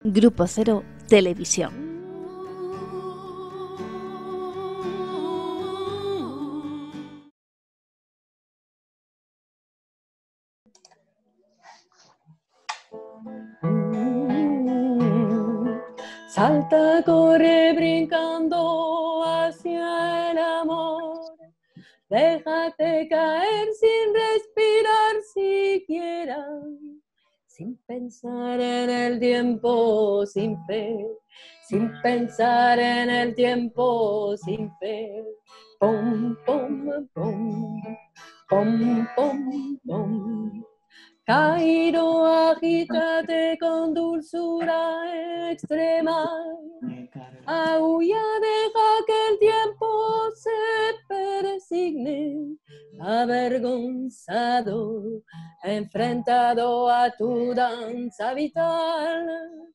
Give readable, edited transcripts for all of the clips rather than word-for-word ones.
Grupo Cero Televisión. Salta, corre brincando hacia el amor. Déjate caer sin respirar siquiera, sin pensar en el tiempo, sin fe, sin pensar en el tiempo, sin fe. Pom, pom, pom, pom, pom, pom. Cairo, agítate con dulzura extrema. Aúlla, deja que el tiempo se persigne, avergonzado, enfrentado a tu danza vital.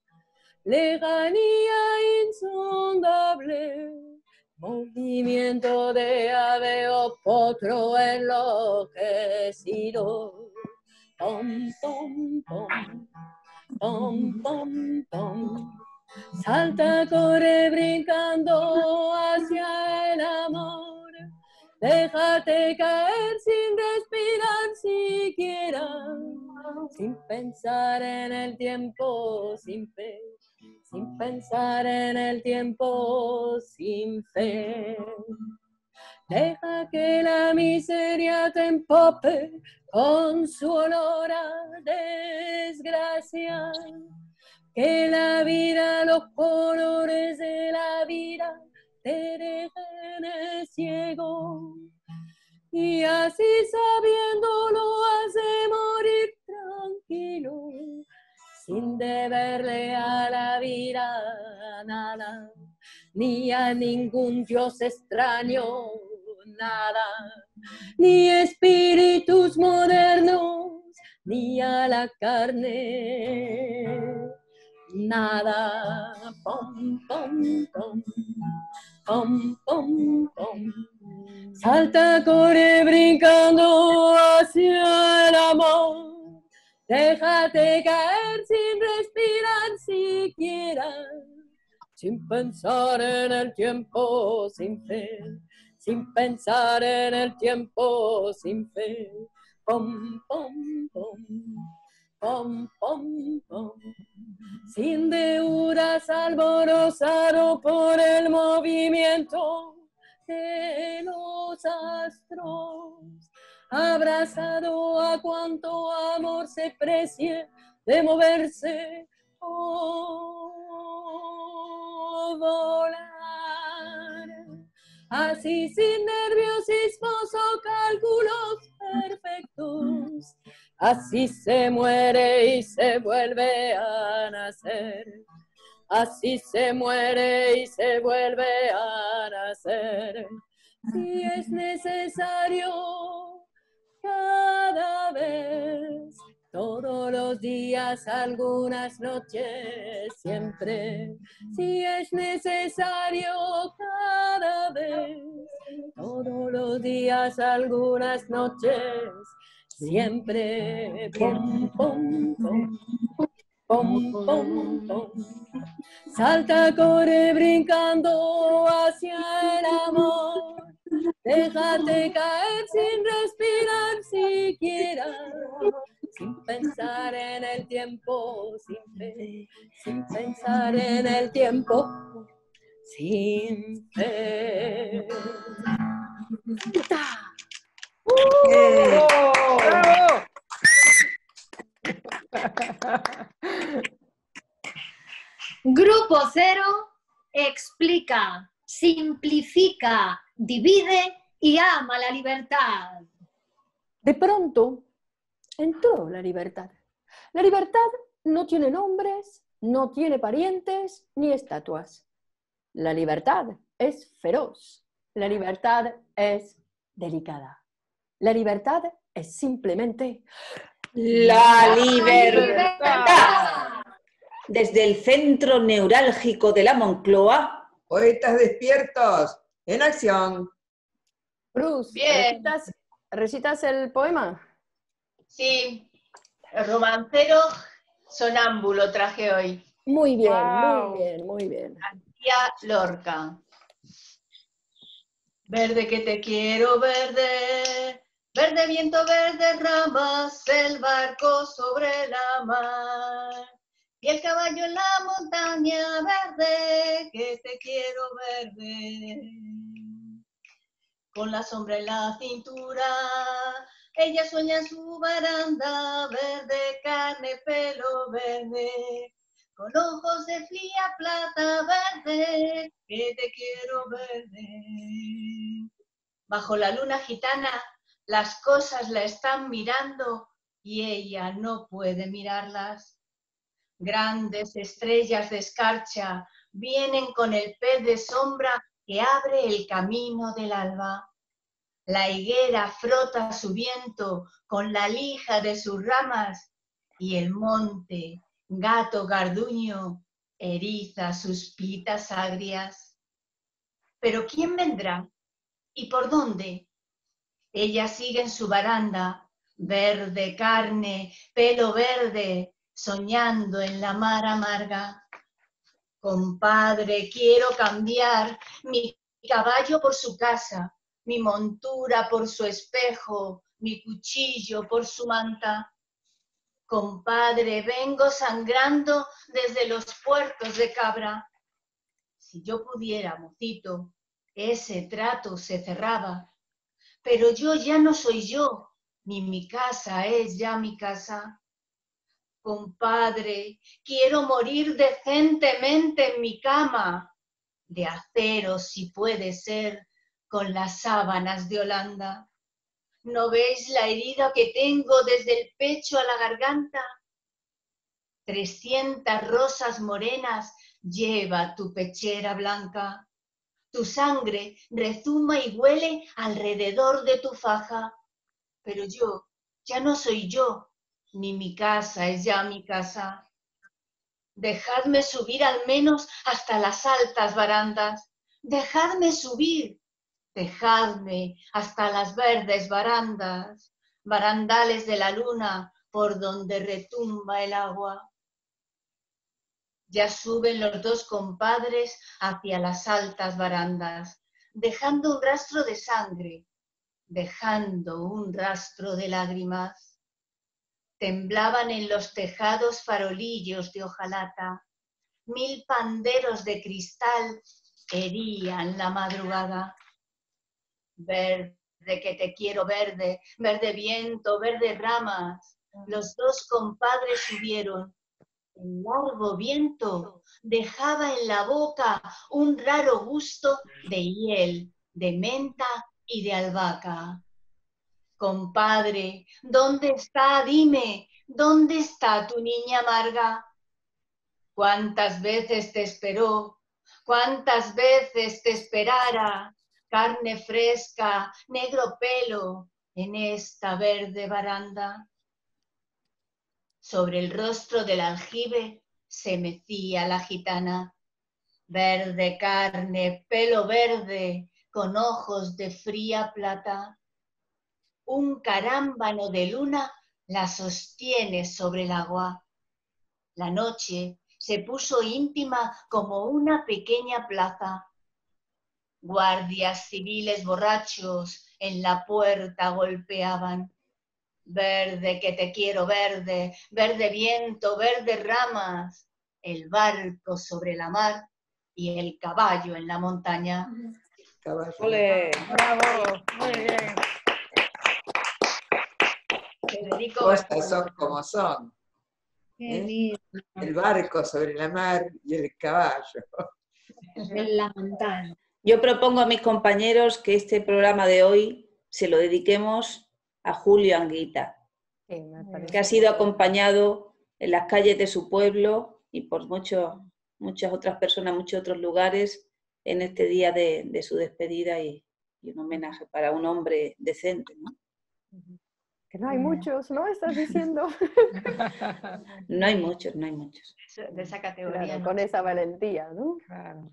Lejanía insondable, movimiento de ave o potro enloquecido. Pom, pom, pom, pom, pom, pom. Salta, corre brincando hacia el amor. Déjate caer sin respirar siquiera, sin pensar en el tiempo, sin fe, sin pensar en el tiempo, sin fe. Deja que la miseria te empape con su olor a desgracia. Que la vida, los colores de la vida te dejen ciego. Y así sabiéndolo hace morir tranquilo, sin deberle a la vida nada, ni a ningún dios extraño nada, ni espíritus modernos, ni a la carne. Nada, pom, pom, pom, pom, pom, pom. Salta, corre brincando hacia el amor. Déjate caer sin respirar siquiera, sin pensar en el tiempo, sin fe, sin pensar en el tiempo, sin fe. Pom, pom, pom. Pom, pom, pom. Sin deudas, alborozado por el movimiento de los astros, abrazado a cuanto amor se precie de moverse o volar. Así sin nerviosismos o cálculos perfectos, así se muere y se vuelve a nacer. Así se muere y se vuelve a nacer. Si es necesario cada vez, todos los días, algunas noches, siempre. Si es necesario cada vez, todos los días, algunas noches, siempre. Pom, pom, pom. Pom, pom, pom. Salta, corre brincando hacia el amor. Déjate caer sin respirar siquiera, sin pensar en el tiempo, sin fe, sin pensar en el tiempo, sin fe. ¡Bravo! Grupo Cero explica, simplifica, divide y ama la libertad. De pronto entró la libertad. La libertad no tiene nombres, no tiene parientes ni estatuas. La libertad es feroz. La libertad es delicada. La libertad es simplemente la libertad. Desde el centro neurálgico de la Moncloa. Poetas despiertos, en acción. Bruce, Bien. ¿recitas el poema? Sí, el romancero sonámbulo traje hoy. Muy bien, Guau. muy bien, muy bien. García Lorca. Verde que te quiero, verde, verde viento, verde ramas, el barco sobre la mar. Y el caballo en la montaña, verde, que te quiero, verde. Con la sombra en la cintura, ella sueña en su baranda, verde, carne, pelo verde. Con ojos de fría plata verde, que te quiero verde. Bajo la luna gitana, las cosas la están mirando y ella no puede mirarlas. Grandes estrellas de escarcha vienen con el pez de sombra que abre el camino del alba. La higuera frota su viento con la lija de sus ramas y el monte, gato garduño, eriza sus pitas agrias. Pero ¿quién vendrá? ¿Y por dónde? Ella sigue en su baranda, verde carne, pelo verde, soñando en la mar amarga. Compadre, quiero cambiar mi caballo por su casa, mi montura por su espejo, mi cuchillo por su manta. Compadre, vengo sangrando desde los puertos de Cabra. Si yo pudiera, mocito, ese trato se cerraba. Pero yo ya no soy yo, ni mi casa es ya mi casa. Compadre, quiero morir decentemente en mi cama, de acero si puede ser, con las sábanas de Holanda. ¿No veis la herida que tengo desde el pecho a la garganta? 300 rosas morenas lleva tu pechera blanca. Tu sangre rezuma y huele alrededor de tu faja. Pero yo ya no soy yo, ni mi casa es ya mi casa. Dejadme subir al menos hasta las altas barandas. Dejadme subir. Dejadme hasta las verdes barandas, barandales de la luna por donde retumba el agua. Ya suben los dos compadres hacia las altas barandas, dejando un rastro de sangre, dejando un rastro de lágrimas. Temblaban en los tejados farolillos de hojalata, 1000 panderos de cristal herían la madrugada. Verde que te quiero verde, verde viento, verde ramas. Los dos compadres subieron. El largo viento dejaba en la boca un raro gusto de hiel, de menta y de albahaca. Compadre, ¿dónde está? Dime, ¿dónde está tu niña amarga? ¿Cuántas veces te esperó? ¿Cuántas veces te esperara? Carne fresca, negro pelo, en esta verde baranda. Sobre el rostro del aljibe se mecía la gitana. Verde carne, pelo verde, con ojos de fría plata. Un carámbano de luna la sostiene sobre el agua. La noche se puso íntima como una pequeña plaza. Guardias civiles borrachos en la puerta golpeaban. Verde que te quiero verde, verde viento, verde ramas, el barco sobre la mar y el caballo en la montaña. Caballo. Ole. Bravo, muy bien. Federico Cosas Bartolo. son como son. Qué ¿Eh? lindo. El barco sobre la mar y el caballo. En la montaña. Yo propongo a mis compañeros que este programa de hoy se lo dediquemos a Julio Anguita, Sí, me parece. que ha sido acompañado en las calles de su pueblo y por muchas otras personas, muchos otros lugares en este día de su despedida y un homenaje para un hombre decente, ¿no? Que no hay muchos, ¿no? ¿Estás diciendo? No hay muchos, no hay muchos. De esa categoría. Claro, ¿no? con esa valentía, ¿no? Claro.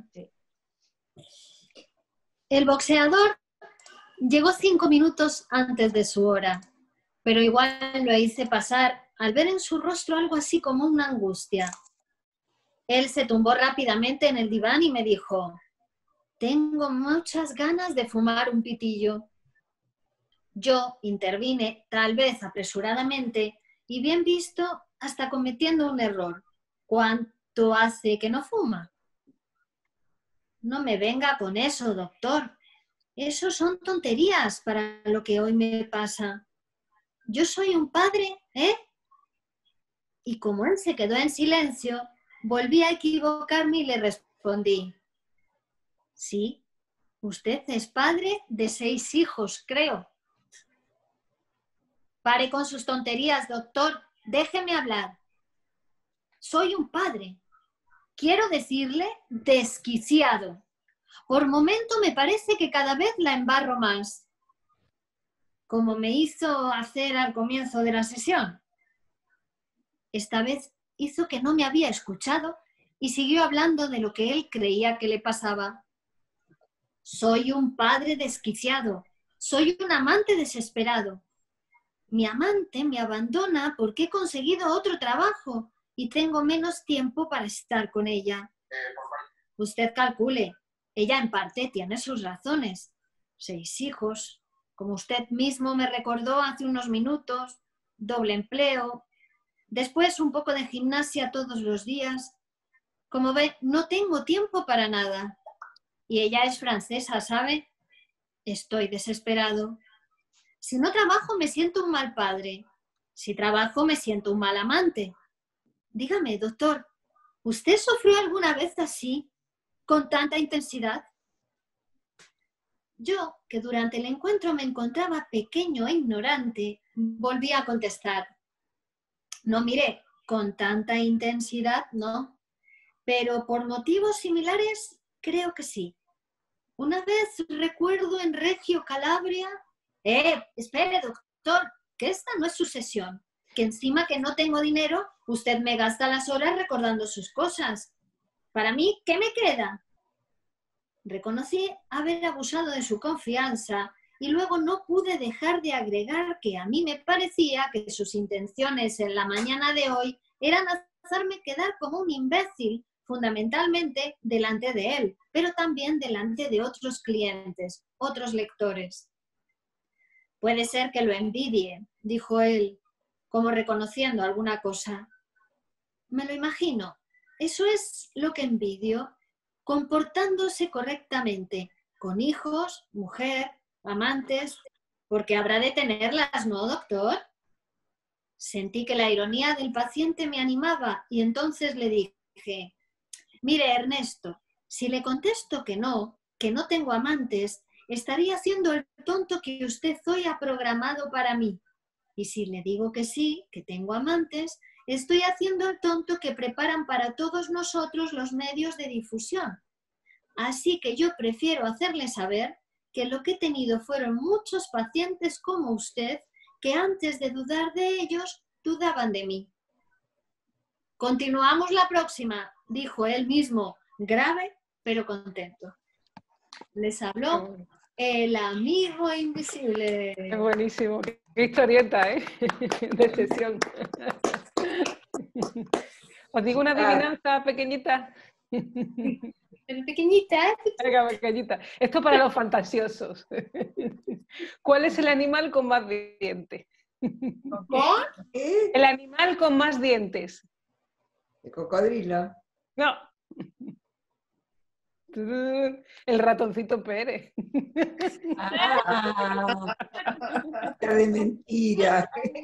El boxeador llegó 5 minutos antes de su hora, pero igual lo hice pasar al ver en su rostro algo así como una angustia. Él se tumbó rápidamente en el diván y me dijo: tengo muchas ganas de fumar un pitillo. Yo intervine, tal vez apresuradamente, y bien visto, hasta cometiendo un error. ¿Cuánto hace que no fuma? No me venga con eso, doctor. Eso son tonterías para lo que hoy me pasa. Yo soy un padre, ¿eh? Y como él se quedó en silencio, volví a equivocarme y le respondí: sí, usted es padre de 6 hijos, creo. Pare con sus tonterías, doctor. Déjeme hablar. Soy un padre. Quiero decirle desquiciado. Por momento me parece que cada vez la embarro más. Como me hizo hacer al comienzo de la sesión. Esta vez hizo que no me había escuchado y siguió hablando de lo que él creía que le pasaba. Soy un padre desquiciado. Soy un amante desesperado. Mi amante me abandona porque he conseguido otro trabajo y tengo menos tiempo para estar con ella. Usted calcule, ella en parte tiene sus razones. 6 hijos, como usted mismo me recordó hace unos minutos, doble empleo, después un poco de gimnasia todos los días. Como ve, no tengo tiempo para nada. Y ella es francesa, ¿sabe? Estoy desesperado. Si no trabajo, me siento un mal padre. Si trabajo, me siento un mal amante. Dígame, doctor, ¿usted sufrió alguna vez así, con tanta intensidad? Yo, que durante el encuentro me encontraba pequeño e ignorante, volví a contestar. No, mire, con tanta intensidad no, pero por motivos similares creo que sí. Una vez recuerdo en Reggio Calabria... espere, doctor, que esta no es su sesión. Que encima que no tengo dinero, usted me gasta las horas recordando sus cosas. Para mí, ¿qué me queda? Reconocí haber abusado de su confianza y luego no pude dejar de agregar que a mí me parecía que sus intenciones en la mañana de hoy eran hacerme quedar como un imbécil, fundamentalmente delante de él, pero también delante de otros clientes, otros lectores. Puede ser que lo envidie, dijo él, como reconociendo alguna cosa. Me lo imagino. Eso es lo que envidio, comportándose correctamente, con hijos, mujer, amantes, porque habrá de tenerlas, ¿no, doctor? Sentí que la ironía del paciente me animaba y entonces le dije: mire, Ernesto, si le contesto que no tengo amantes, estaría haciendo el tonto que usted hoy ha programado para mí. Y si le digo que sí, que tengo amantes, estoy haciendo el tonto que preparan para todos nosotros los medios de difusión. Así que yo prefiero hacerle saber que lo que he tenido fueron muchos pacientes como usted que antes de dudar de ellos, dudaban de mí. Continuamos la próxima, dijo él mismo, grave pero contento. Les habló el amigo invisible. Es buenísimo. Qué historieta, ¿eh? De sesión. ¿Os digo una adivinanza pequeñita? Pero pequeñita. Venga, pequeñita. Esto para los fantasiosos. ¿Cuál es el animal con más dientes? ¿Con? El animal con más dientes. El cocodrilo. No. El ratoncito Pérez. Ah, de mentira.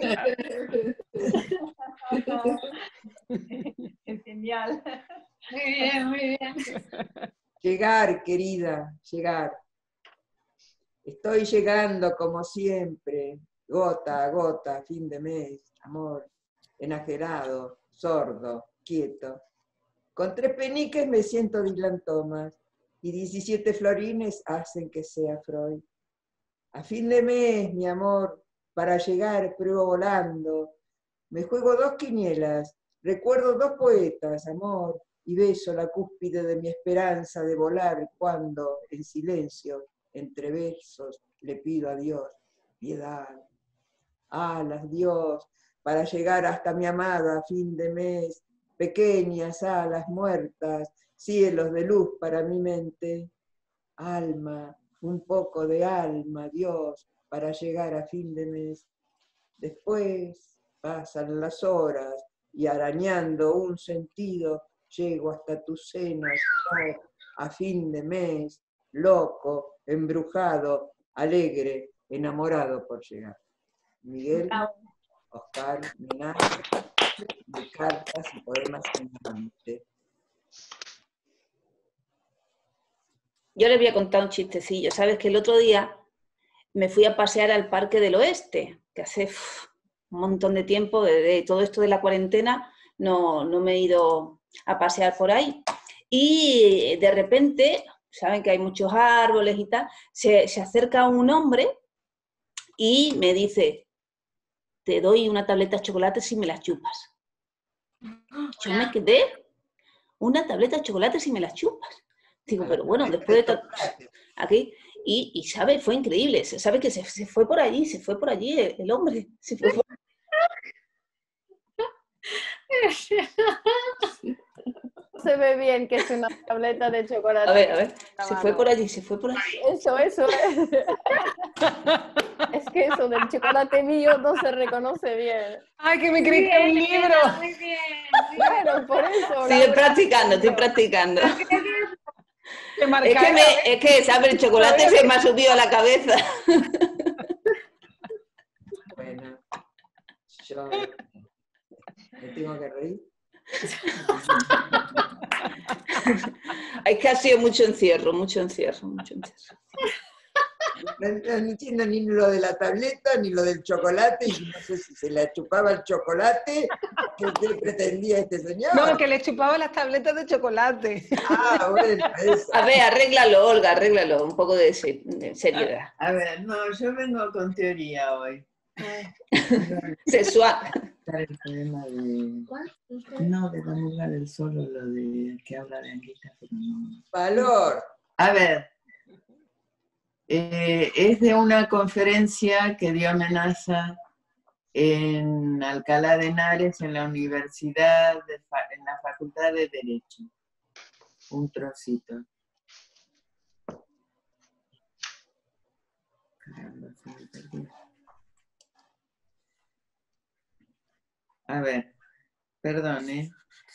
Es genial. Muy bien, muy bien. Llegar, querida, llegar. Estoy llegando como siempre, gota a gota, fin de mes, amor, enajerado, sordo, quieto. Con 3 peniques me siento Dylan Thomas y 17 florines hacen que sea Freud. A fin de mes, mi amor, para llegar pruebo volando. Me juego 2 quinielas, recuerdo 2 poetas, amor, y beso la cúspide de mi esperanza de volar cuando, en silencio, entre versos, le pido a Dios piedad. Alas, Dios, para llegar hasta mi amada a fin de mes, pequeñas alas muertas, cielos de luz para mi mente. Alma, un poco de alma, Dios, para llegar a fin de mes. Después pasan las horas y arañando un sentido, llego hasta tus senos, yo, a fin de mes, loco, embrujado, alegre, enamorado por llegar. Miguel, Oscar, Minás, de cartas y poemas en amante. Yo les voy a contar un chistecillo. Sabes que el otro día me fui a pasear al Parque del Oeste, que hace un montón de tiempo, de todo esto de la cuarentena, no me he ido a pasear por ahí. Y de repente, saben que hay muchos árboles y tal, se acerca un hombre y me dice, te doy una tableta de chocolate si me las chupas. Yo me quedé, una tableta de chocolate si me las chupas. Digo, pero bueno, después de aquí, y sabe, fue increíble, sabe que se fue por allí el hombre, se fue por... Se ve bien que es una tableta de chocolate. A ver, se fue por allí. Eso es. Es que eso del chocolate mío no se reconoce bien. ¡Ay, que me creí que era un libro! Muy bien. Bueno, por eso. Estoy practicando. Es que, ¿sabes? El chocolate se me ha subido a la cabeza. Bueno, yo me tengo que reír. Es que ha sido mucho encierro. No entiendo ni lo de la tableta, ni lo del chocolate, y no sé si se la chupaba el chocolate, ¿qué pretendía este señor? No, que le chupaba las tabletas de chocolate. Ah, bueno, eso. A ver, arréglalo, Olga, un poco de seriedad. A ver, no, yo vengo con teoría hoy. Sexual. El problema de... No, de la mujer del solo, lo de que habla de Anguita, pero no. Valor. A ver, es de una conferencia que dio Amenaza en Alcalá de Henares, en la Universidad, en la Facultad de Derecho. Un trocito. Caramba, se me perdió. A ver, perdón, ¿eh?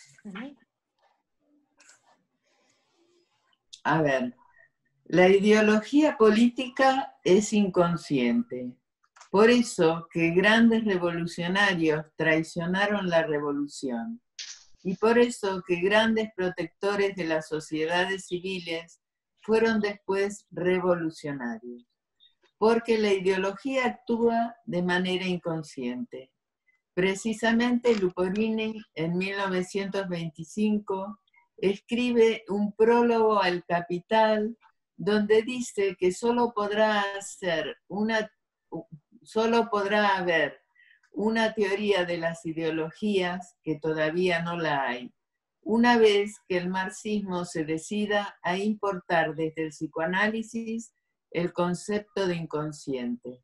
A ver, la ideología política es inconsciente. Por eso que grandes revolucionarios traicionaron la revolución. Y por eso que grandes protectores de las sociedades civiles fueron después revolucionarios. Porque la ideología actúa de manera inconsciente. Precisamente Luporini, en 1925, escribe un prólogo al Capital, donde dice que solo podrá haber una teoría de las ideologías, que todavía no la hay, una vez que el marxismo se decida a importar desde el psicoanálisis el concepto de inconsciente.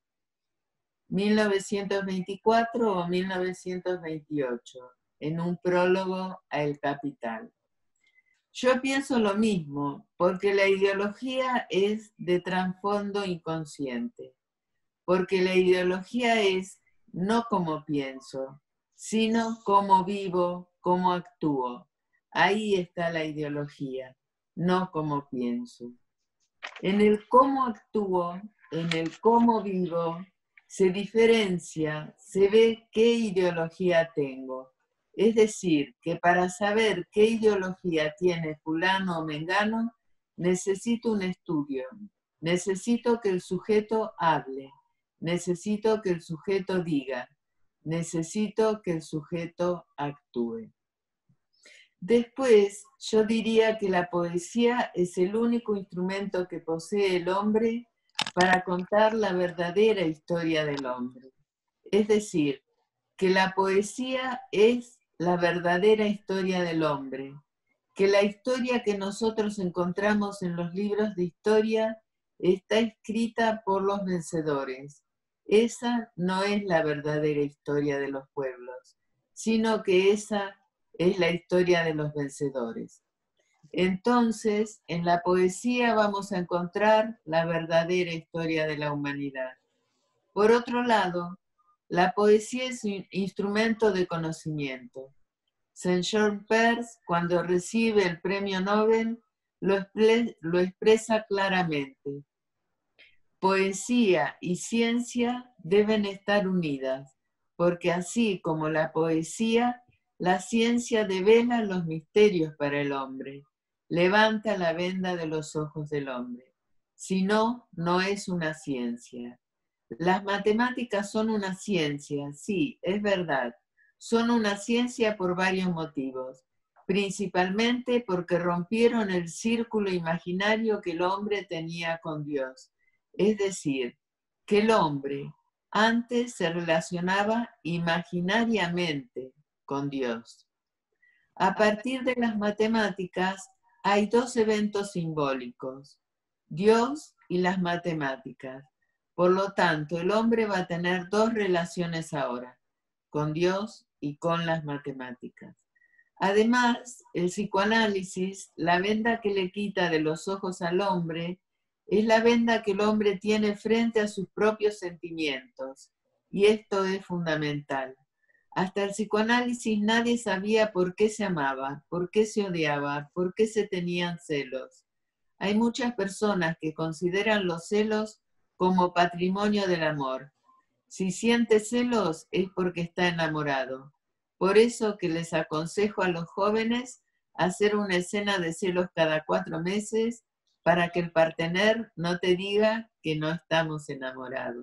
1924 o 1928, en un prólogo a El Capital. Yo pienso lo mismo, porque la ideología es de trasfondo inconsciente, porque la ideología es no como pienso, sino cómo vivo, cómo actúo. Ahí está la ideología, no como pienso. En el cómo actúo, en el cómo vivo, se diferencia, se ve qué ideología tengo. Es decir, que para saber qué ideología tiene fulano o mengano, necesito un estudio, necesito que el sujeto hable, necesito que el sujeto diga, necesito que el sujeto actúe. Después, yo diría que la poesía es el único instrumento que posee el hombre para contar la verdadera historia del hombre. Es decir, que la poesía es la verdadera historia del hombre, que la historia que nosotros encontramos en los libros de historia está escrita por los vencedores. Esa no es la verdadera historia de los pueblos, sino que esa es la historia de los vencedores. Entonces, en la poesía vamos a encontrar la verdadera historia de la humanidad. Por otro lado, la poesía es un instrumento de conocimiento. Saint-Jean Perse, cuando recibe el premio Nobel, lo expresa claramente. Poesía y ciencia deben estar unidas, porque así como la poesía, la ciencia devela los misterios para el hombre, levanta la venda de los ojos del hombre. Si no, no es una ciencia. Las matemáticas son una ciencia, sí, es verdad. Son una ciencia por varios motivos, principalmente porque rompieron el círculo imaginario que el hombre tenía con Dios. Es decir, que el hombre antes se relacionaba imaginariamente con Dios. A partir de las matemáticas hay dos eventos simbólicos, Dios y las matemáticas. Por lo tanto, el hombre va a tener dos relaciones ahora, con Dios y con las matemáticas. Además, el psicoanálisis, la venda que le quita de los ojos al hombre, es la venda que el hombre tiene frente a sus propios sentimientos. Y esto es fundamental. Hasta el psicoanálisis nadie sabía por qué se amaba, por qué se odiaba, por qué se tenían celos. Hay muchas personas que consideran los celos como patrimonio del amor. Si siente celos es porque está enamorado. Por eso que les aconsejo a los jóvenes hacer una escena de celos cada 4 meses para que el partener no te diga que no estamos enamorados.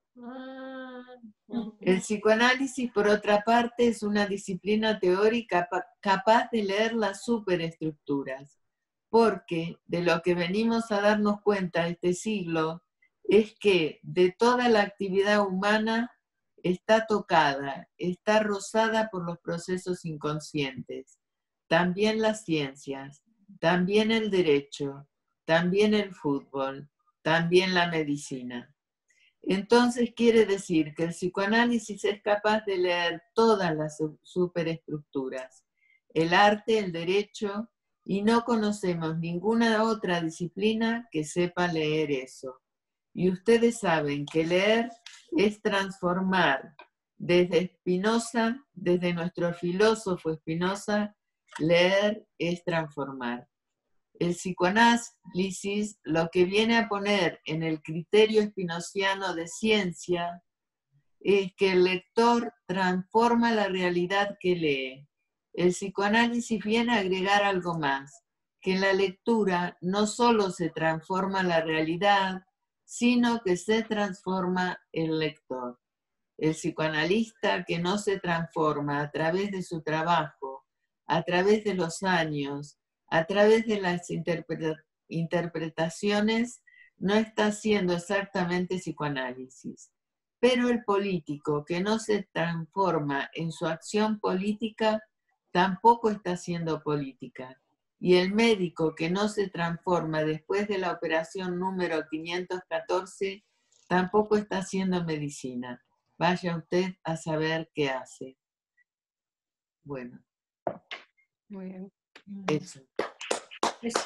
El psicoanálisis, por otra parte, es una disciplina teórica capaz de leer las superestructuras, porque de lo que venimos a darnos cuenta este siglo es que de toda la actividad humana está tocada, está rozada por los procesos inconscientes. También las ciencias, también el derecho, también el fútbol, también la medicina. Entonces quiere decir que el psicoanálisis es capaz de leer todas las superestructuras, el arte, el derecho, y no conocemos ninguna otra disciplina que sepa leer eso. Y ustedes saben que leer es transformar. Desde Spinoza, desde nuestro filósofo Spinoza, leer es transformar. El psicoanálisis lo que viene a poner en el criterio spinoziano de ciencia es que el lector transforma la realidad que lee. El psicoanálisis viene a agregar algo más, que en la lectura no solo se transforma la realidad, sino que se transforma el lector. El psicoanalista que no se transforma a través de su trabajo, a través de los años, a través de las interpretaciones, no está haciendo exactamente psicoanálisis. Pero el político que no se transforma en su acción política, tampoco está haciendo política. Y el médico que no se transforma después de la operación número 514, tampoco está haciendo medicina. Vaya usted a saber qué hace. Bueno. Muy bien. Eso. Eso.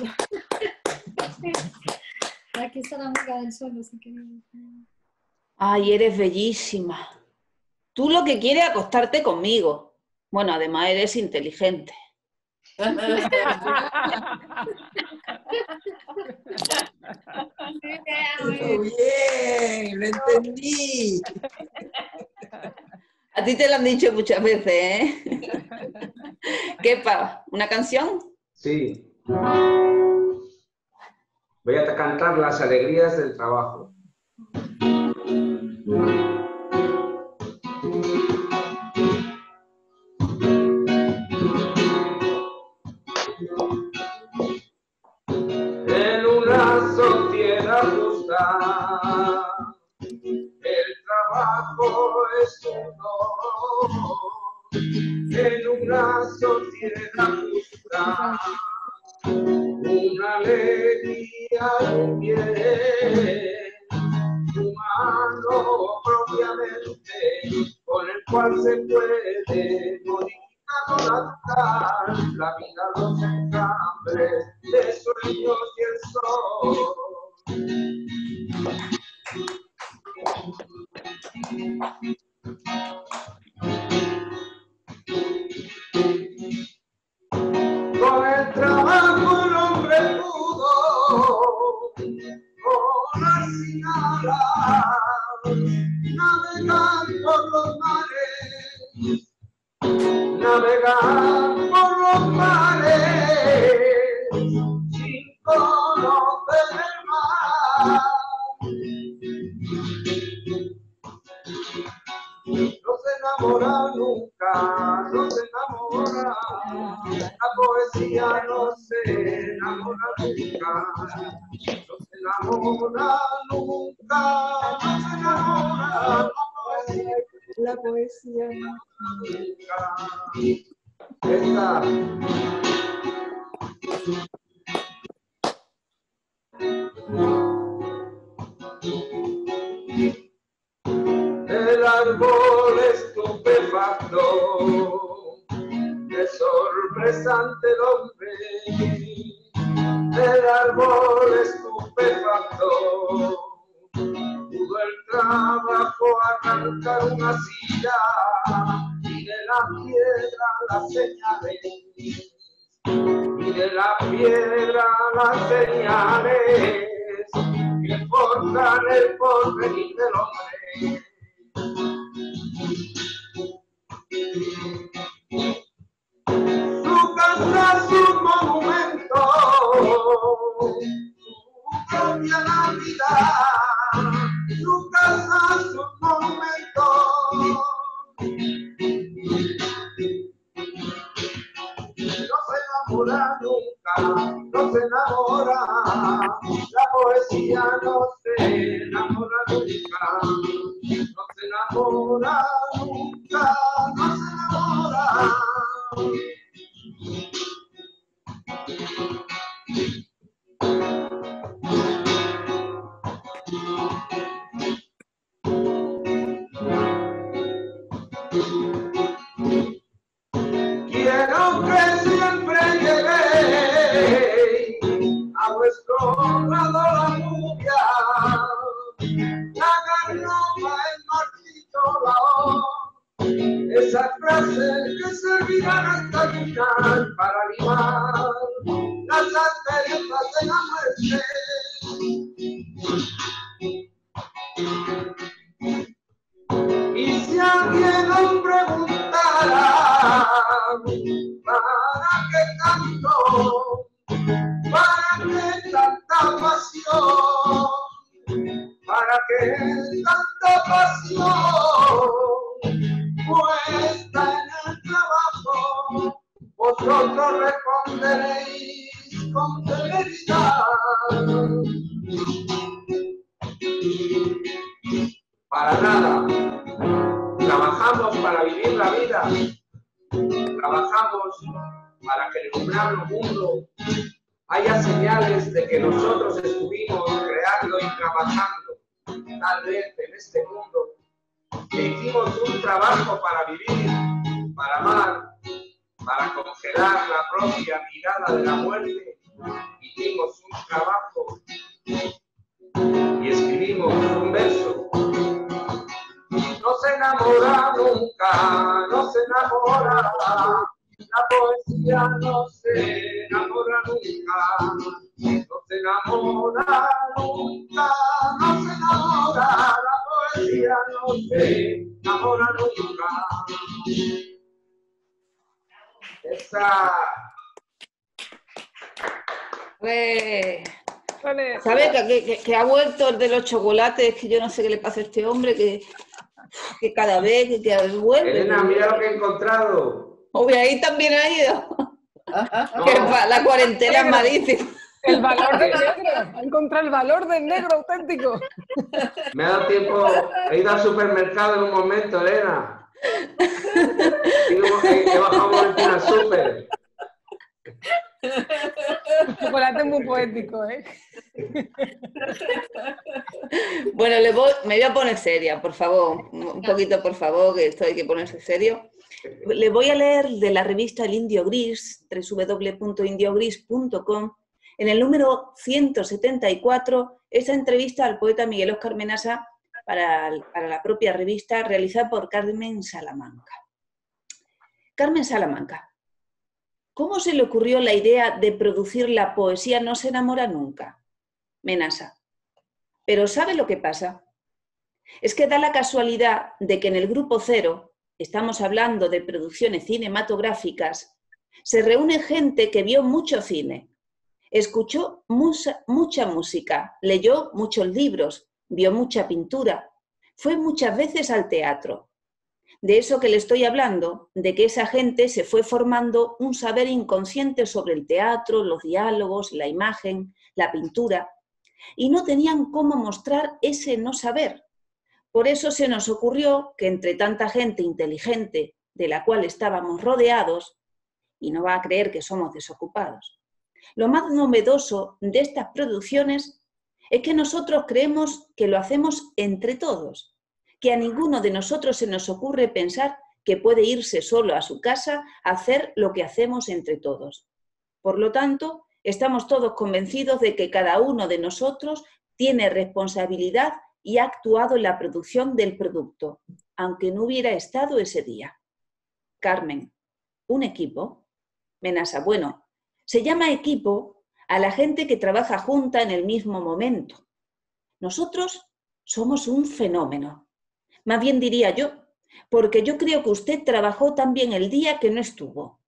Aquí está la amiga del sol, así que... Ay, eres bellísima. Tú lo que quieres es acostarte conmigo. Bueno, además eres inteligente. Muy bien, lo entendí. A ti te lo han dicho muchas veces, ¿eh? ¿Qué pasa? ¿Una canción? Sí. Voy a cantar Las alegrías del trabajo. En una sociedad justa, el trabajo es un honor. En una sociedad justa, una alegría y un bien humano propiamente, con el cual se puede modificar lo natural. hambre de sueños y el sol. Con el trabajo el hombre pudo, con las sin alas, navegar por los mares, navegar por los mares, sin conocer el mar. No se enamora nunca, no se enamora, la poesía no se enamora nunca, no se enamora nunca, no se enamora, La poesía. nunca. Esta. El árbol estupefacto, de sorpresa ante el hombre. El árbol estupefacto, pudo el trabajo arrancar una silla y de la piedra las señales. Y de la piedra las señales que forjan el porvenir del hombre. Su casa, su monumento, su propia Navidad, su casa, su monumento. No se enamora nunca, no se enamora, la poesía no se enamora nunca, no se enamora nunca, no se enamora. Quiero que siempre lleguéis a vuestro lado la lluvia, la garropa, el marchito, la hoz, esas frases que servirán hasta llenar para animar las asperezas de la muerte. Y si alguien os preguntara ¿para qué tanto? ¿Para qué tanta pasión? ¿Para qué tanta pasión? Puesta en el trabajo, vosotros responderéis con severidad. Para nada. Trabajamos para vivir la vida. Trabajamos para que en el umbral mundo haya señales de que nosotros estuvimos creando y trabajando, tal vez en este mundo, que hicimos un trabajo para vivir, para amar, para congelar la propia mirada de la muerte. Hicimos un trabajo y escribimos un verso. No se enamora nunca, no se enamora, la poesía no se enamora nunca, no se enamora nunca, no se enamora, la poesía no se enamora nunca. Esa. ¿Sabes que ha vuelto el de los chocolates? Que yo no sé qué le pasa a este hombre, que cada vez que vuelve. Elena, mira lo que he encontrado. Obvio, ahí también ha ido. No. Que la cuarentena es malísima. El valor del negro. Ha encontrado el valor del negro auténtico. Me ha dado tiempo. He ido al supermercado en un momento, Elena. He bajado un momento al súper. El chocolate es muy poético, ¿eh? Bueno, me voy a poner seria, por favor. Un poquito, por favor, que esto hay que ponerse serio. Le voy a leer de la revista El Indio Gris, www.indiogris.com, en el número 174, esta entrevista al poeta Miguel Óscar Menasa para la propia revista, realizada por Carmen Salamanca. Carmen Salamanca, ¿cómo se le ocurrió la idea de producir La poesía no se enamora nunca? Menasa, pero ¿sabe lo que pasa? Es que da la casualidad de que en el Grupo Cero, estamos hablando de producciones cinematográficas, se reúne gente que vio mucho cine, escuchó mucha música, leyó muchos libros, vio mucha pintura, fue muchas veces al teatro. De eso que le estoy hablando, de que esa gente se fue formando un saber inconsciente sobre el teatro, los diálogos, la imagen, la pintura, y no tenían cómo mostrar ese no saber. Por eso se nos ocurrió que entre tanta gente inteligente de la cual estábamos rodeados, y no va a creer que somos desocupados, lo más novedoso de estas producciones es que nosotros creemos que lo hacemos entre todos, que a ninguno de nosotros se nos ocurre pensar que puede irse solo a su casa a hacer lo que hacemos entre todos. Por lo tanto, estamos todos convencidos de que cada uno de nosotros tiene responsabilidad y ha actuado en la producción del producto, aunque no hubiera estado ese día. Carmen, ¿un equipo? Menasa, bueno, se llama equipo a la gente que trabaja junta en el mismo momento. Nosotros somos un fenómeno. Más bien diría yo, porque yo creo que usted trabajó también el día que no estuvo.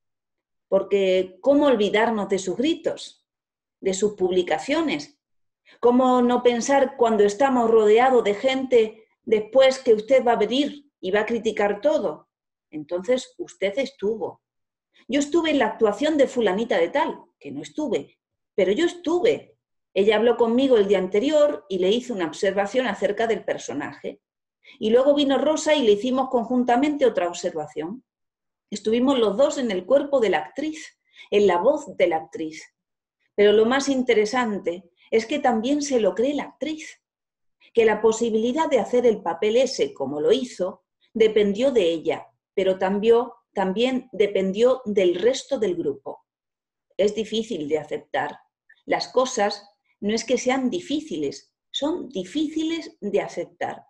Porque ¿cómo olvidarnos de sus gritos, de sus publicaciones? ¿Cómo no pensar cuando estamos rodeados de gente después que usted va a venir y va a criticar todo? Entonces usted estuvo. Yo estuve en la actuación de fulanita de tal, que no estuve, pero yo estuve. Ella habló conmigo el día anterior y le hice una observación acerca del personaje. Y luego vino Rosa y le hicimos conjuntamente otra observación. Estuvimos los dos en el cuerpo de la actriz, en la voz de la actriz. Pero lo más interesante es que también se lo cree la actriz, que la posibilidad de hacer el papel ese como lo hizo dependió de ella, pero también dependió del resto del grupo. Es difícil de aceptar. Las cosas no es que sean difíciles, son difíciles de aceptar.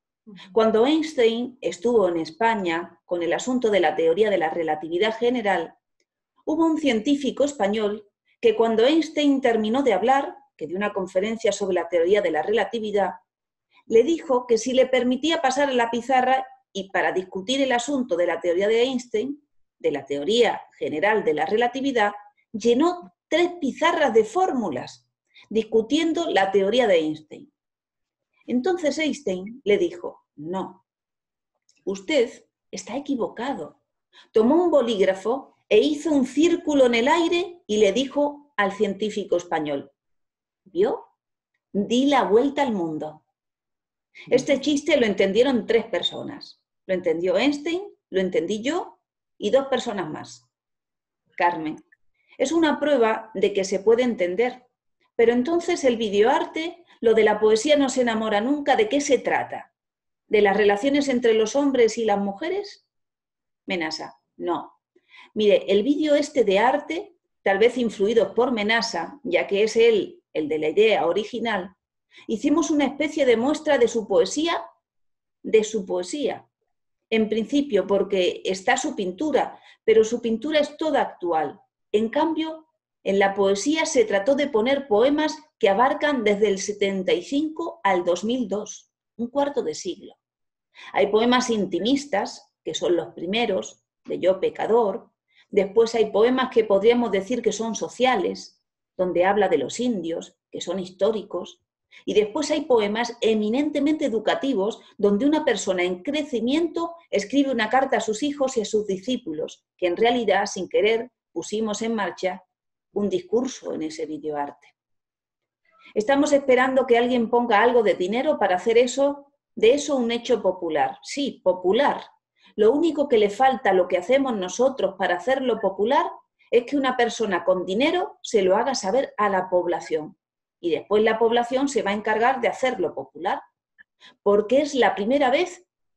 Cuando Einstein estuvo en España con el asunto de la teoría de la relatividad general, hubo un científico español que cuando Einstein terminó de hablar, que dio una conferencia sobre la teoría de la relatividad, le dijo que si le permitía pasar a la pizarra y para discutir el asunto de la teoría de Einstein, de la teoría general de la relatividad, llenó 3 pizarras de fórmulas, discutiendo la teoría de Einstein. Entonces Einstein le dijo, no, usted está equivocado. Tomó un bolígrafo e hizo un círculo en el aire y le dijo al científico español, ¿vio? Di la vuelta al mundo. Este chiste lo entendieron 3 personas. Lo entendió Einstein, lo entendí yo y 2 personas más. Carmen, es una prueba de que se puede entender. Pero entonces el videoarte, lo de la poesía no se enamora nunca, ¿de qué se trata? ¿De las relaciones entre los hombres y las mujeres? Menasa, no. Mire, el vídeo este de arte, tal vez influido por Menasa, ya que es él el de la idea original, hicimos una especie de muestra de su poesía, En principio porque está su pintura, pero su pintura es toda actual. En cambio, en la poesía se trató de poner poemas que abarcan desde el 75 al 2002, un cuarto de siglo. Hay poemas intimistas, que son los primeros, de Yo Pecador. Después hay poemas que podríamos decir que son sociales, donde habla de los indios, que son históricos. Y después hay poemas eminentemente educativos, donde una persona en crecimiento escribe una carta a sus hijos y a sus discípulos, que en realidad, sin querer, pusimos en marcha un discurso en ese videoarte. Estamos esperando que alguien ponga algo de dinero para hacer de eso un hecho popular. Sí, popular. Lo único que le falta a lo que hacemos nosotros para hacerlo popular es que una persona con dinero se lo haga saber a la población. Y después la población se va a encargar de hacerlo popular. Porque es la primera vez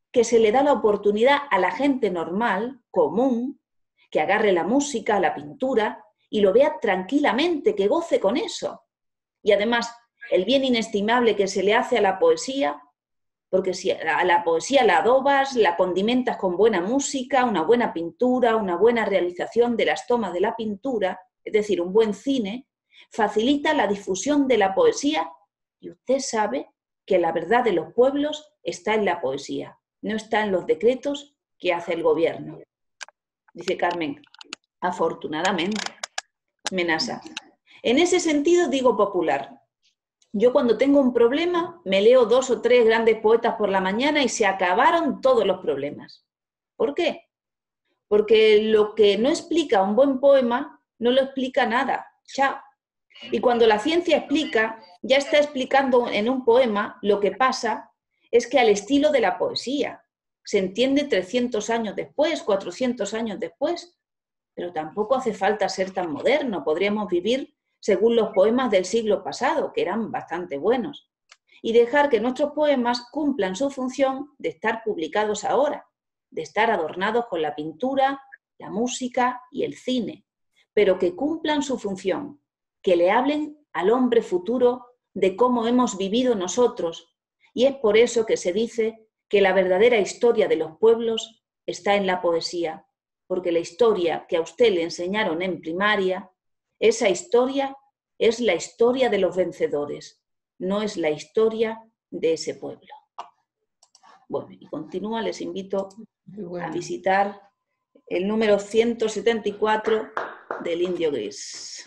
que se le da la oportunidad a la gente normal, común, que agarre la música, la pintura y lo vea tranquilamente, que goce con eso. Y además, el bien inestimable que se le hace a la poesía, porque si a la poesía la adobas, la condimentas con buena música, una buena pintura, una buena realización de las tomas de la pintura, es decir, un buen cine, facilita la difusión de la poesía y usted sabe que la verdad de los pueblos está en la poesía, no está en los decretos que hace el gobierno. Dice Carmen, afortunadamente, Menasa. En ese sentido digo popular. Yo cuando tengo un problema me leo 2 o 3 grandes poetas por la mañana y se acabaron todos los problemas. ¿Por qué? Porque lo que no explica un buen poema no lo explica nada. Chao. Y cuando la ciencia explica, ya está explicando en un poema, lo que pasa es que al estilo de la poesía. Se entiende 300 años después, 400 años después, pero tampoco hace falta ser tan moderno. Podríamos vivir según los poemas del siglo pasado, que eran bastante buenos, y dejar que nuestros poemas cumplan su función de estar publicados ahora, de estar adornados con la pintura, la música y el cine, pero que cumplan su función, que le hablen al hombre futuro de cómo hemos vivido nosotros, y es por eso que se dice que la verdadera historia de los pueblos está en la poesía, porque la historia que a usted le enseñaron en primaria, esa historia es la historia de los vencedores, no es la historia de ese pueblo. Bueno, y continúa, les invito a visitar el número 174 del Indio Gris.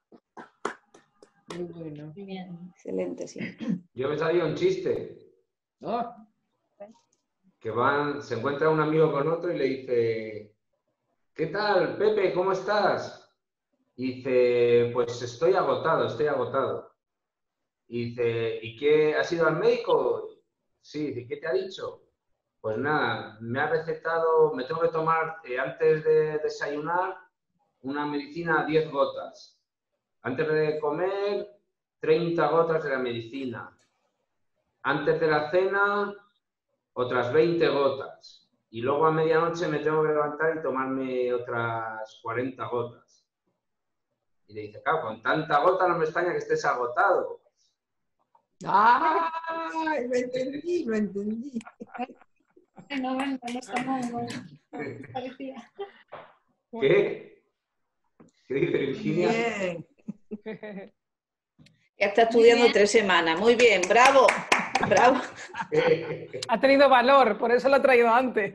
Muy bueno. Bien. Excelente, sí. Yo me sabía un chiste. Oh, Que se encuentra un amigo con otro y le dice, ¿qué tal, Pepe? ¿Cómo estás? Y dice, pues estoy agotado, estoy agotado. Y dice, ¿y qué? ¿Has ido al médico? Sí, dice, ¿qué te ha dicho? Pues nada, me ha recetado, me tengo que tomar antes de desayunar una medicina a 10 gotas. Antes de comer, 30 gotas de la medicina. Antes de la cena, otras 20 gotas. Y luego a medianoche me tengo que levantar y tomarme otras 40 gotas. Y le dice, claro, con tanta gota no me extraña que estés agotado. ¡ay! Lo entendí, lo entendí. Bueno, no está mal, parecía. ¿Qué? ¿Qué dice Virginia? Bien. Ya está estudiando 3 semanas. Muy bien, bravo, bravo. Ha tenido valor, por eso lo ha traído antes.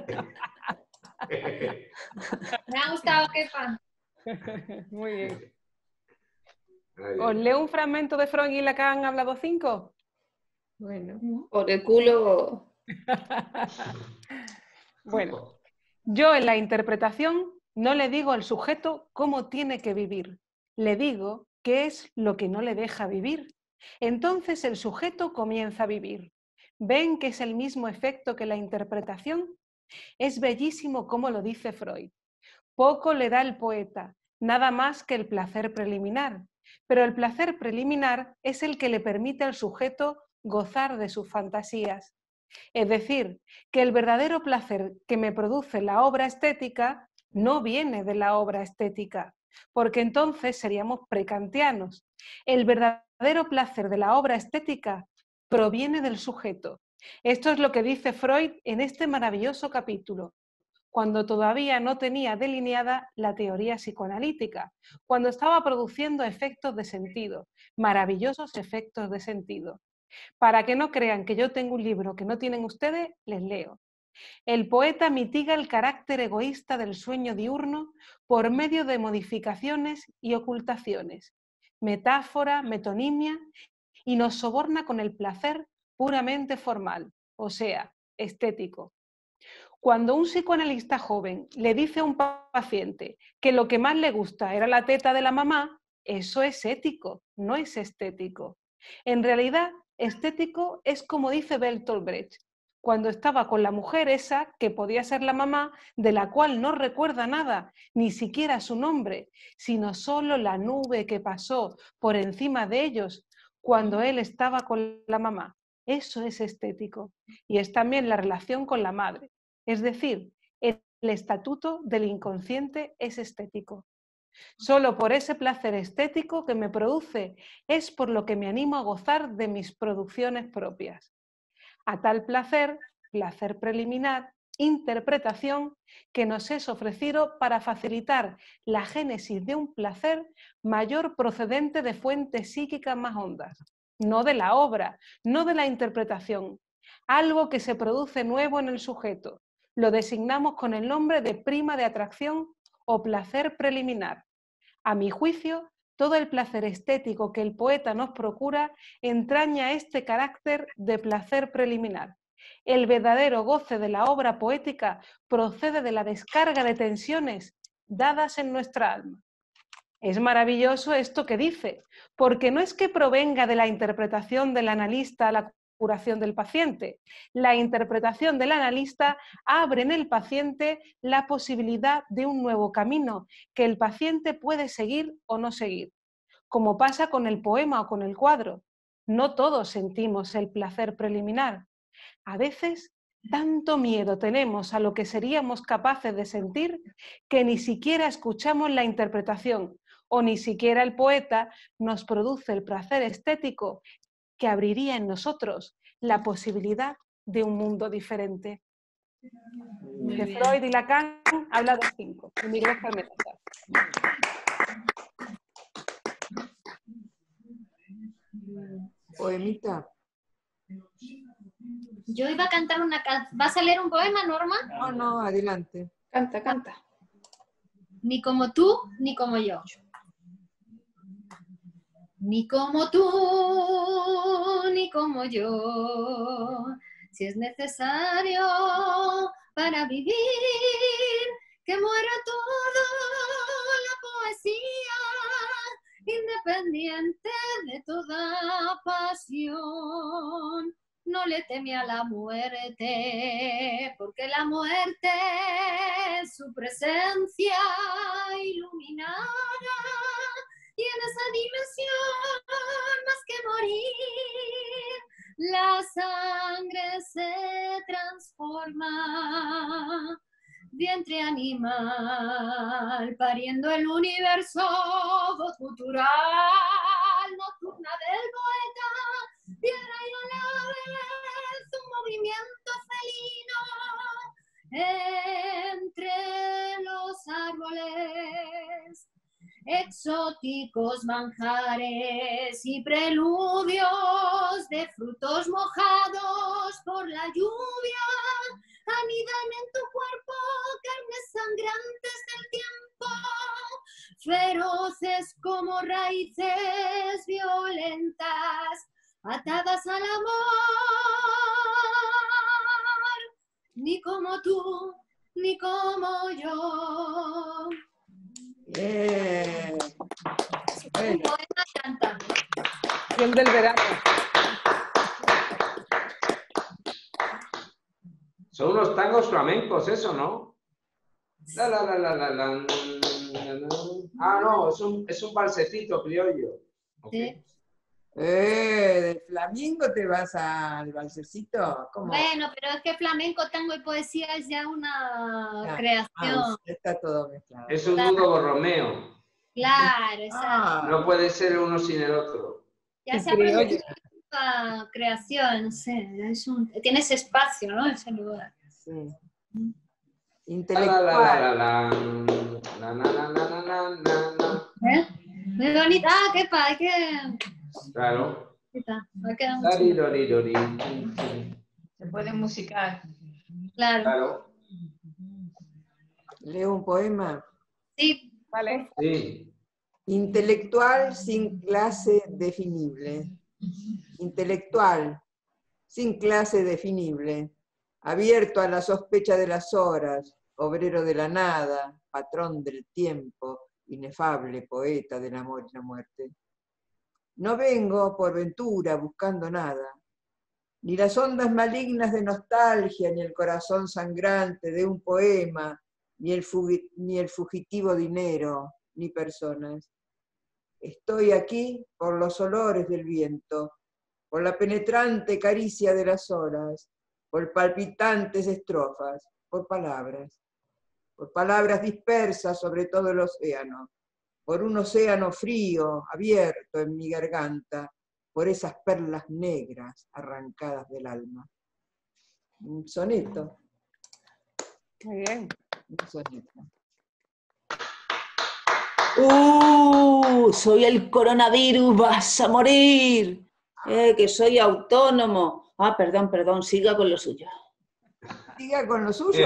Me ha gustado, Kepa. Muy bien. Ay, ¿Os leo un fragmento de Freud y Lacan hablado 5? Bueno. Por el culo. Bueno, yo en la interpretación no le digo al sujeto cómo tiene que vivir, le digo qué es lo que no le deja vivir. Entonces el sujeto comienza a vivir. ¿Ven que es el mismo efecto que la interpretación? Es bellísimo como lo dice Freud. Poco le da el poeta, nada más que el placer preliminar, pero el placer preliminar es el que le permite al sujeto gozar de sus fantasías. Es decir, que el verdadero placer que me produce la obra estética no viene de la obra estética, porque entonces seríamos prekantianos. El verdadero placer de la obra estética proviene del sujeto. Esto es lo que dice Freud en este maravilloso capítulo, cuando todavía no tenía delineada la teoría psicoanalítica, cuando estaba produciendo efectos de sentido, maravillosos efectos de sentido. Para que no crean que yo tengo un libro que no tienen ustedes, les leo. El poeta mitiga el carácter egoísta del sueño diurno por medio de modificaciones y ocultaciones, metáfora, metonimia, y nos soborna con el placer puramente formal, o sea, estético. Cuando un psicoanalista joven le dice a un paciente que lo que más le gusta era la teta de la mamá, eso es ético, no es estético. En realidad, estético es como dice Bertolt Brecht, cuando estaba con la mujer esa que podía ser la mamá, de la cual no recuerda nada, ni siquiera su nombre, sino solo la nube que pasó por encima de ellos cuando él estaba con la mamá. Eso es estético. Y es también la relación con la madre. Es decir, el estatuto del inconsciente es estético. Solo por ese placer estético que me produce es por lo que me animo a gozar de mis producciones propias. A tal placer, placer preliminar, interpretación, que nos es ofrecido para facilitar la génesis de un placer mayor procedente de fuentes psíquicas más hondas, no de la obra, no de la interpretación, algo que se produce nuevo en el sujeto. Lo designamos con el nombre de prima de atracción o placer preliminar. A mi juicio, todo el placer estético que el poeta nos procura entraña este carácter de placer preliminar. El verdadero goce de la obra poética procede de la descarga de tensiones dadas en nuestra alma. Es maravilloso esto que dice, porque no es que provenga de la interpretación del analista a la curación del paciente. La interpretación del analista abre en el paciente la posibilidad de un nuevo camino que el paciente puede seguir o no seguir. Como pasa con el poema o con el cuadro, no todos sentimos el placer preliminar. A veces, tanto miedo tenemos a lo que seríamos capaces de sentir que ni siquiera escuchamos la interpretación o ni siquiera el poeta nos produce el placer estético que abriría en nosotros la posibilidad de un mundo diferente. De Freud y Lacan habla de 5. Y Miguel Carmelata. Poemita. Yo iba a cantar una canción. ¿Vas a leer un poema, Norma? No, no, adelante. Canta, canta. Ni como tú, ni como yo. Ni como tú, ni como yo. Si es necesario para vivir, que muera todo la poesía, independiente de toda pasión. No le teme a la muerte, porque la muerte es su presencia iluminada, y en esa dimensión, más que morir, la sangre se transforma. Vientre animal, pariendo el universo, voz gutural, nocturna del poeta, piedra y a la vez un movimiento felino entre los árboles. Exóticos manjares y preludios de frutos mojados por la lluvia anidan en tu cuerpo, carnes sangrantes del tiempo, feroces como raíces violentas, atadas al amor. Ni como tú, ni como yo. Bien. Un poema canta. Canción del verano. Son unos tangos flamencos, eso, ¿no? La, la, la, la, la, la. Ah, no, es un balsecito criollo. Sí. ¿Del flamenco te vas al balsecito? ¿Cómo? Bueno, pero es que flamenco, tango y poesía es ya una Ah, creación. está todo mezclado. Es un nudo borromeo. Claro, exacto. No puede ser uno sin el otro. Ya Y se ha criollo. producido una creación, no sé, tienes espacio, ¿no? Ese lugar. Sí. La, Intelectual. ¿Eh? Muy bonita. Ah, qué padre, qué... Claro. Me queda muy chulo. Larirori. Se puede musicar. Claro. Claro. Leo un poema. Sí, Vale. Sí. Intelectual sin clase definible. Intelectual sin clase definible. Abierto a la sospecha de las horas, obrero de la nada, patrón del tiempo, inefable poeta del amor y la muerte. No vengo por ventura buscando nada, ni las ondas malignas de nostalgia, ni el corazón sangrante de un poema, ni el fugitivo dinero, ni personas. Estoy aquí por los olores del viento, por la penetrante caricia de las horas, por palpitantes estrofas, por palabras dispersas sobre todo el océano, por un océano frío, abierto en mi garganta, por esas perlas negras arrancadas del alma. Un soneto. Muy bien. Un soneto. Soy el coronavirus, vas a morir. Que soy autónomo. Ah, perdón, siga con lo suyo. Siga con lo suyo.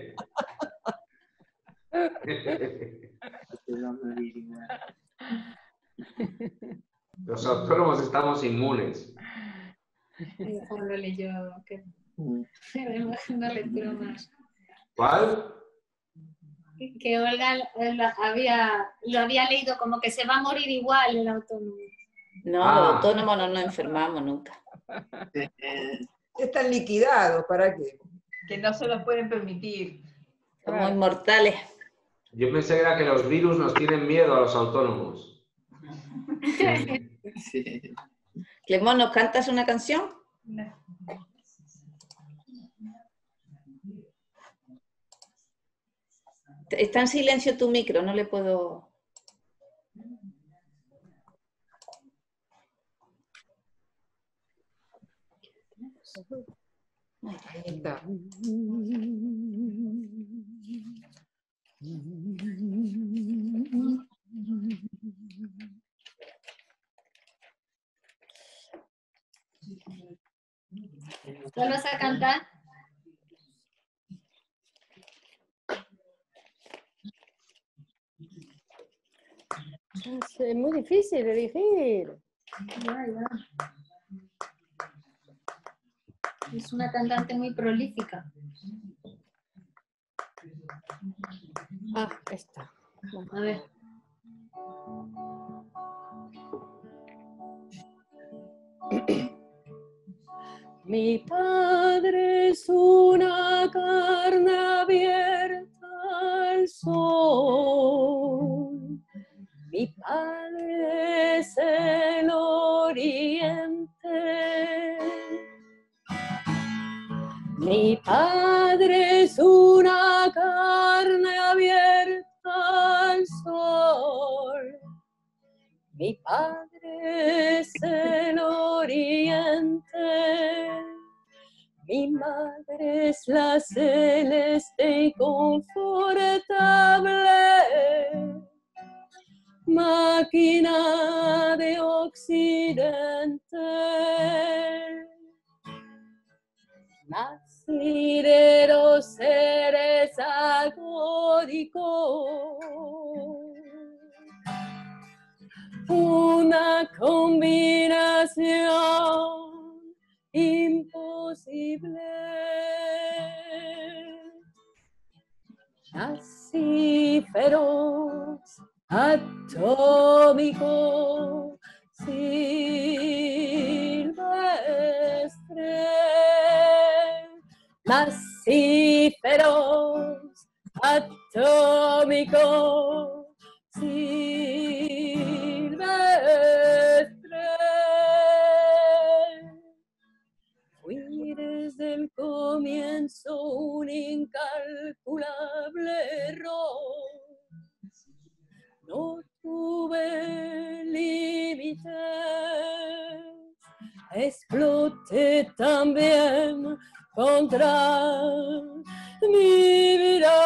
Los autónomos estamos inmunes. Juan lo leyó, que una lectura más. ¿Cuál? Que Olga lo había leído como que se va a morir igual el autónomo. No, los autónomos no nos enfermamos nunca. Están liquidados, ¿para qué? Que no se lo pueden permitir. Somos inmortales. Yo pensé que era que los virus nos tienen miedo a los autónomos. Sí. Clemón, ¿nos cantas una canción? No. Está en silencio tu micro, no le puedo... Ahí está. ¿Lo vas a cantar? Es muy difícil elegir. Ya. Es una cantante muy prolífica. Ah, esta. A ver. Mi padre es una carne abierta al sol. Mi padre es el oriente. Mi padre es una carne abierta al sol. Mi padre es el oriente. Mi madre es la celeste y confortable máquina de occidente. Naciré los seres agónicos, una combinación imposible. Nací feroz, atómico, silvestre. Nací feroz, atómico, silvestre. Fui desde el comienzo un incalculable error. No tuve límites. Exploté también contra mi vida.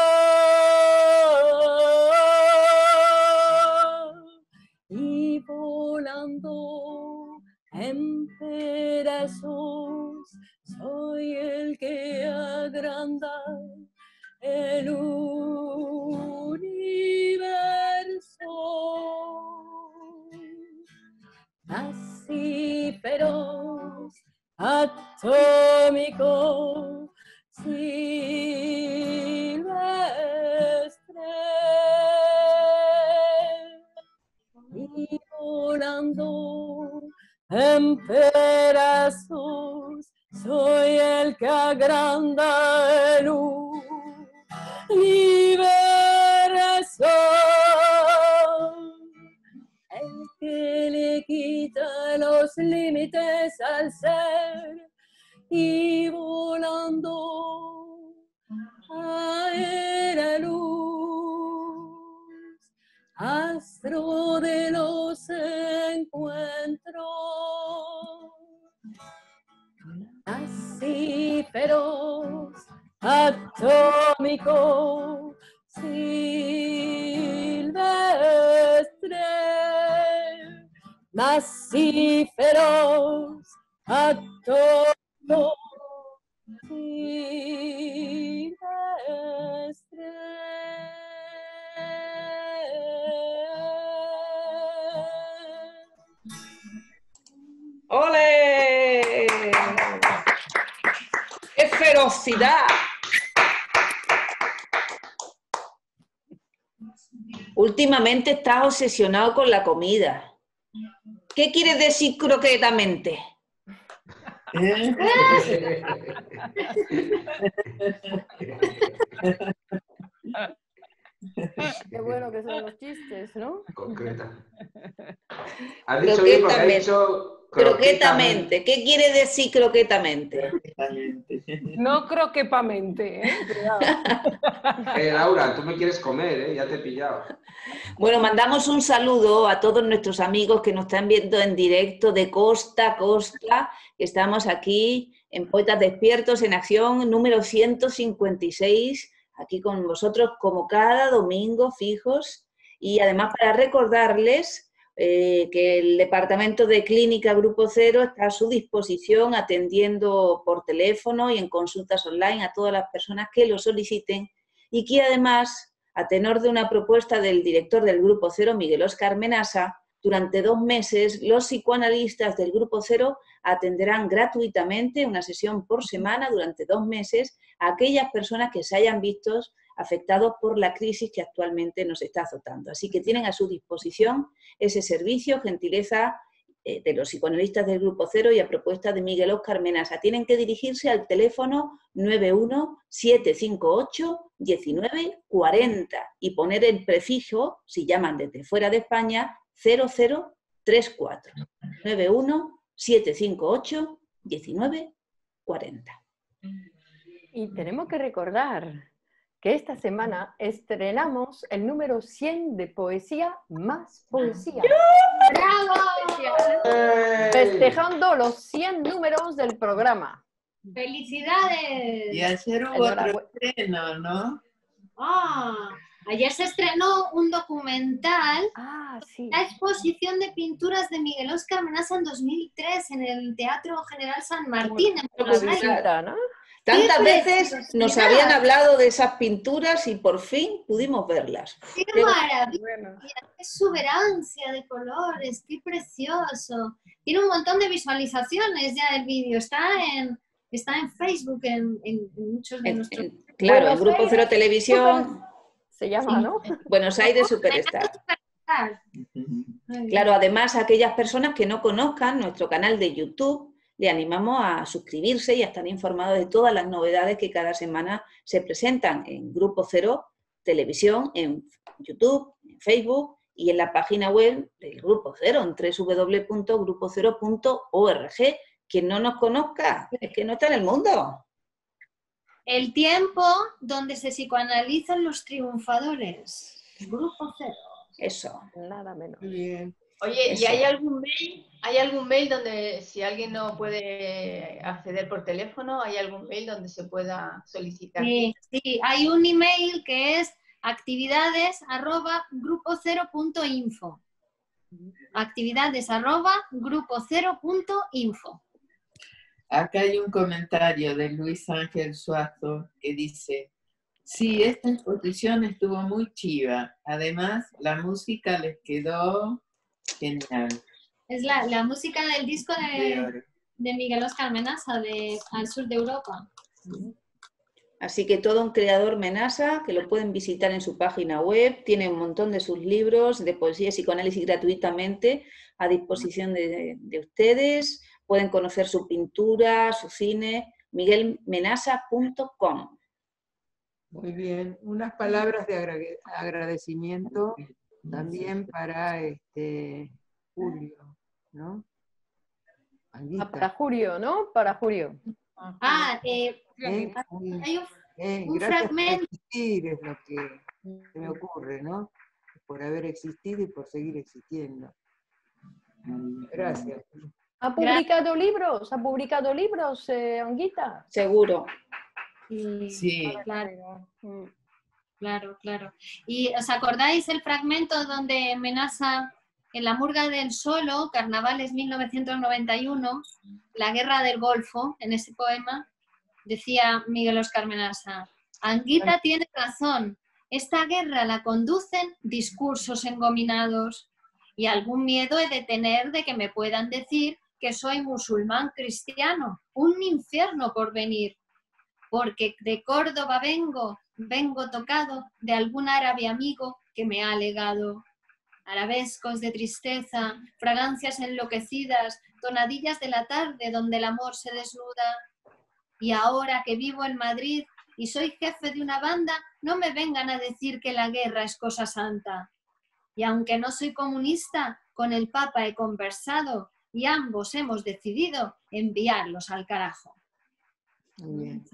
Y volando en pedazos, soy el que agranda el universo. Nací feroz, atómico, silvestre. Y volando en pedazos, soy el que agranda el universo, el que le quita quita los límites al ser y volando a la luz, astro de los encuentros, así feroz, atómico, silvestre, así feroz, atómico, silvestre. ¡Ole! ¡Qué ferocidad! Últimamente estás obsesionado con la comida. ¿Qué quieres decir croquetamente? Qué bueno que son los chistes, ¿no? Concreta. Has dicho bien porque has dicho croquetamente. ¿Qué quiere decir croquetamente? No croquepamente, ¿eh? Laura, tú me quieres comer, ¿eh? Ya te he pillado. Bueno, mandamos un saludo a todos nuestros amigos que nos están viendo en directo de costa a costa. Estamos aquí en Poetas Despiertos en Acción número 156, aquí con vosotros como cada domingo fijos. Y además para recordarles que el Departamento de Clínica Grupo Cero está a su disposición atendiendo por teléfono y en consultas online a todas las personas que lo soliciten y que además, a tenor de una propuesta del director del Grupo Cero, Miguel Óscar Menasa, durante 2 meses los psicoanalistas del Grupo Cero atenderán gratuitamente una sesión por semana durante 2 meses a aquellas personas que se hayan visto afectados por la crisis que actualmente nos está azotando. Así que tienen a su disposición ese servicio, gentileza de los psicoanalistas del Grupo Cero y a propuesta de Miguel Óscar Menasa. Tienen que dirigirse al teléfono 91-758-1940 y poner el prefijo, si llaman desde fuera de España, 0034. 91-758-1940. Y tenemos que recordar que esta semana estrenamos el número 100 de Poesía más Poesía. ¡Bravo! Festejando los 100 números del programa. ¡Felicidades! Y ayer hubo otro estreno, ¿no? Ayer se estrenó un documental, sí. la exposición de pinturas de Miguel Óscar Menasa en 2003 en el Teatro General San Martín. En Buenos Aires. ¿No? Tantas veces nos habían hablado de esas pinturas y por fin pudimos verlas. ¡Qué maravilla! ¡Qué exuberancia de colores! ¡Qué precioso! Tiene un montón de visualizaciones ya el vídeo. Está en Facebook en muchos de nuestros... Claro, el Grupo Cero Televisión... Se llama, ¿no? Buenos Aires Superstar. Claro, además, a aquellas personas que no conozcan nuestro canal de YouTube, le animamos a suscribirse y a estar informados de todas las novedades que cada semana se presentan en Grupo Cero Televisión, en YouTube, en Facebook y en la página web del Grupo Cero, en www.grupocero.org. Quien no nos conozca es que no está en el mundo. El tiempo donde se psicoanalizan los triunfadores. Grupo Cero. Eso. Nada menos. Muy bien. Oye, ¿y Eso. hay algún mail? ¿Hay algún mail donde si alguien no puede acceder por teléfono, hay algún mail donde se pueda solicitar? Sí, hay un email que es actividades@grupocero.info. Actividades@grupocero.info. Acá hay un comentario de Luis Ángel Suazo que dice: sí, esta exposición estuvo muy chiva. Además, la música les quedó genial. Es la música del disco de Miguel Óscar Menasa, de Al Sur de Europa. Así que todo un creador Menasa, que lo pueden visitar en su página web, tiene un montón de sus libros de poesía y psicoanálisis gratuitamente a disposición de ustedes. Pueden conocer su pintura, su cine, miguelmenasa.com. Muy bien. Unas palabras de agradecimiento también para Julio. ¿no? Ah, Anguita. para Julio, ¿no? Para Julio. Hay un Gracias por fragmento. existir, es lo que se me ocurre, ¿no? Por haber existido y por seguir existiendo. Gracias. ¿Ha publicado libros? ¿Ha publicado libros, Anguita? Seguro. Sí. Claro. Claro, claro. ¿Y os acordáis el fragmento donde Menasa, en la Murga del Solo, Carnavales 1991, la Guerra del Golfo, en ese poema, decía Miguel Óscar Menasa, Anguita tiene razón, esta guerra la conducen discursos engominados y algún miedo he de tener de que me puedan decir que soy musulmán cristiano, un infierno por venir, porque de Córdoba vengo tocado de algún árabe amigo que me ha legado. Arabescos de tristeza, fragancias enloquecidas, tonadillas de la tarde donde el amor se desnuda. Y ahora que vivo en Madrid y soy jefe de una banda, no me vengan a decir que la guerra es cosa santa. Y aunque no soy comunista, con el Papa he conversado y ambos hemos decidido enviarlos al carajo. Muy bien.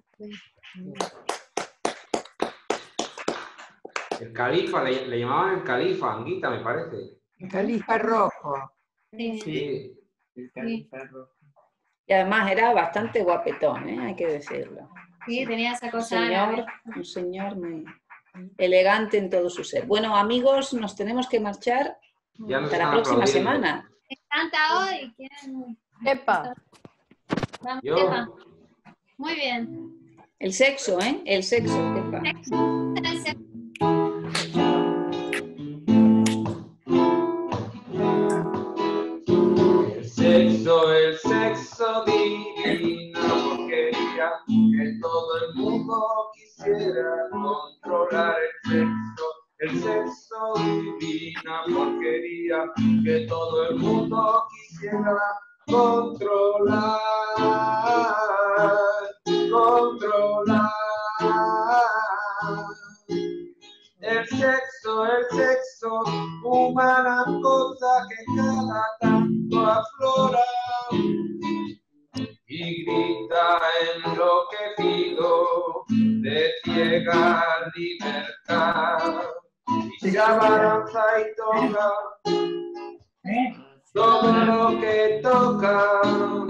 El califa, le llamaban el califa, Anguita, me parece. El califa rojo. Sí. El califa rojo. Y además era bastante guapetón, hay que decirlo. Sí, tenía esa Un cosa señor, árabe. un señor muy elegante en todo su ser. Bueno, amigos, nos tenemos que marchar Ya nos hasta la están próxima aplaudiendo. semana. Me encanta hoy. ¿Quieren? Epa. Vamos, Yo. Epa. Muy bien. El sexo, ¿eh? El sexo. Epa. El sexo divina porquería, que todo el mundo quisiera controlar el sexo divina porquería, que todo el mundo quisiera controlar. El sexo, humana cosa que cada tanto aflora y grita enloquecido de ciega libertad. Y se abalanza y toca todo lo que toca,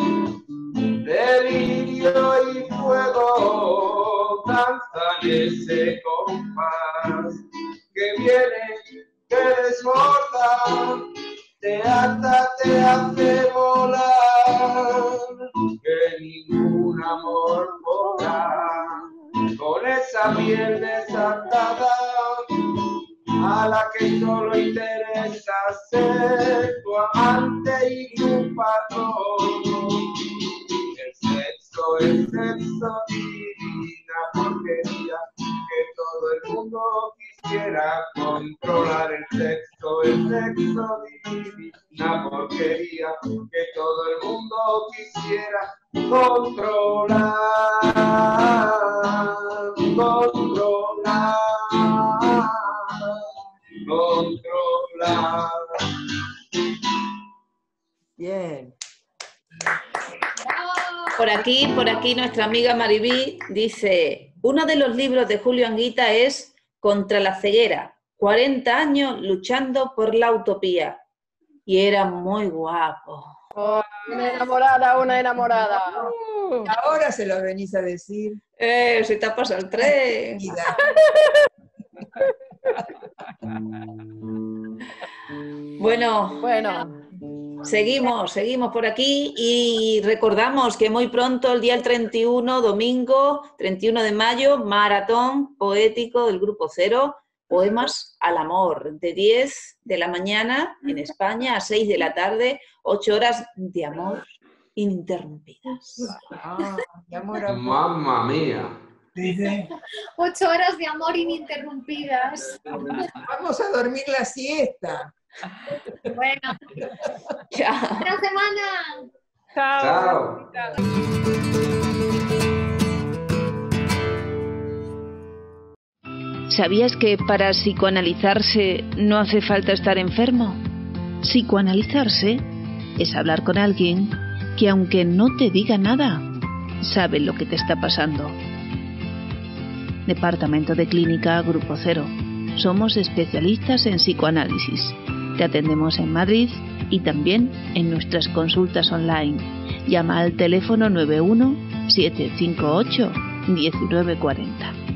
delirio y fuego danzan ese compás que viene, que desborda, te ata, te hace volar, que ningún amor podrá, con esa piel desatada, a la que solo interesa ser tu amante y tu patrón. El sexo divina porquería, que todo el mundo quisiera controlar. El sexo divina porquería, que todo el mundo quisiera controlar. Bien. Por aquí nuestra amiga Maribí dice, uno de los libros de Julio Anguita es Contra la ceguera, 40 años luchando por la utopía. Y era muy guapo. Oh, una enamorada, una enamorada. Ahora se lo venís a decir. Se te ha pasado el tren. Bueno, seguimos por aquí y recordamos que muy pronto, el día 31, domingo, 31 de mayo, maratón poético del Grupo Cero, Poemas al Amor, de 10 de la mañana en España a 6 de la tarde, 8 horas de amor ininterrumpidas. De amor a Mamma mía. 8 horas de amor ininterrumpidas. Vamos a dormir la siesta. Bueno. Chao. ¡Buena semana! Chao. ¿Sabías que para psicoanalizarse no hace falta estar enfermo? Psicoanalizarse es hablar con alguien que, aunque no te diga nada, sabe lo que te está pasando. Departamento de Clínica Grupo Cero. Somos especialistas en psicoanálisis. Te atendemos en Madrid y también en nuestras consultas online. Llama al teléfono 91 758 1940.